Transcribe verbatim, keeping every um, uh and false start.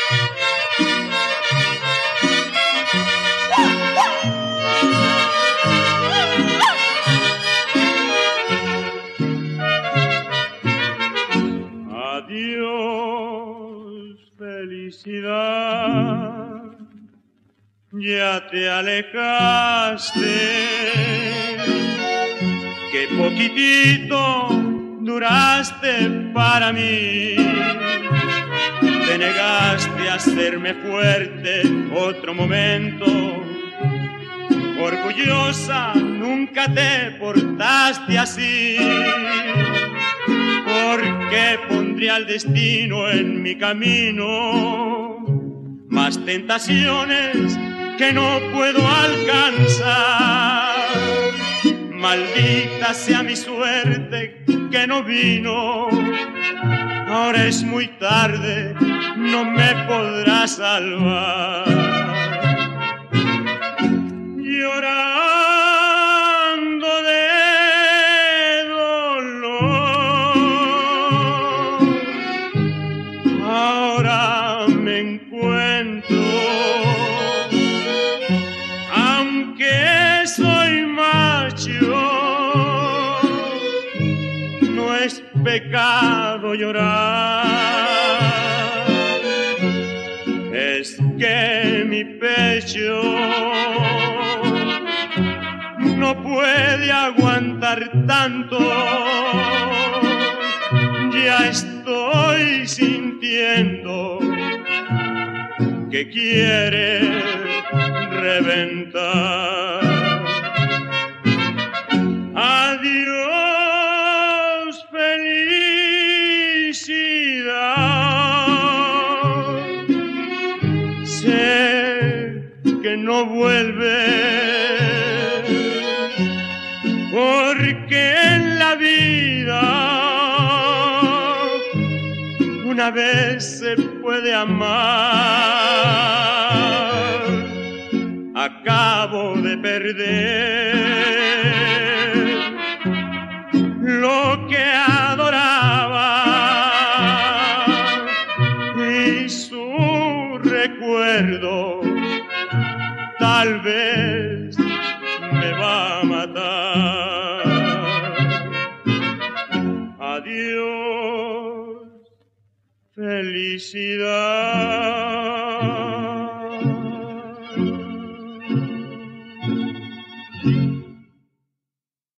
Adiós, felicidad, ya te alejaste, que poquitito duraste para mí, te negaste a hacerme fuerte otro momento, orgullosa nunca te portaste así. Porque pondría el destino en mi camino más tentaciones que no puedo alcanzar. Maldita sea mi suerte que no vino. Ahora es muy tarde, no me podrás salvar. Llorando de ahora me encuentro, aunque soy macho, no es pecado llorar, es que mi pecho no puede aguantar tanto. Ya estoy sintiendo que quiere reventar. Adiós, felicidad. Sé que no vuelve, porque en la vida una vez se puede amar. Acabo de perder lo que adoraba y su recuerdo tal vez me va a matar. Adiós, felicidad.